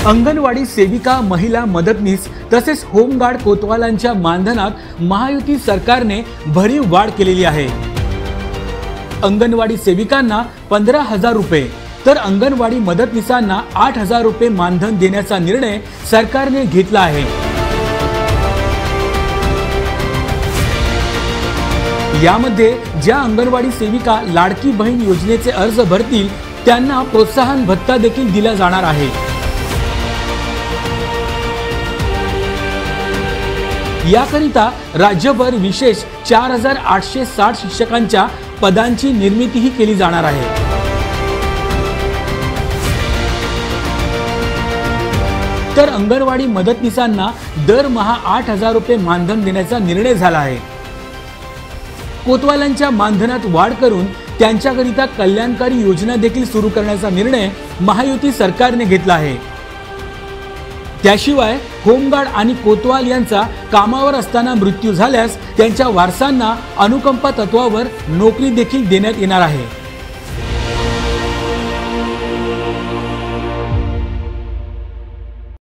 अंगणवाडी सेविका, महिला मदतनीस तसेच होमगार्ड कोतवालांच्या मानधनात महायुती सरकारने भरीव वाढ केलेली आहे। अंगणवाडी सेविकांना 15,000 रुपये तर अंगणवाडी मदतनीसांना 8,000 रुपये मानधन देण्याचा निर्णय सरकारने घेतला आहे। यामध्ये ज्या अंगणवाडी सेविका लाडकी बहीण योजनेचे अर्ज भरतील त्यांना प्रोत्साहन भत्ता देखील दिला जाणार आहे। याकरिता राज्यभर विशेष 4,860 शिक्षकांच्या पदांची निर्मितीही केली जाणार आहे। तर अंगणवाडी मदतनीसांना दरमहा 8,000 रुपये मानधन देण्याचा निर्णय झाला आहे। कोतवालांच्या मानधनात वाढ करून त्यांच्याकरिता कल्याणकारी योजना देखील सुरू करण्याचा निर्णय महायुती सरकारने घेतला आहे। त्याशिवाय होमगार्ड आणि कोतवाल यांचा कामावर असताना मृत्यू झाल्यास त्यांच्या वारसांना अनुकंपा तत्वावर नोकरी देखील देण्यात येणार आहे।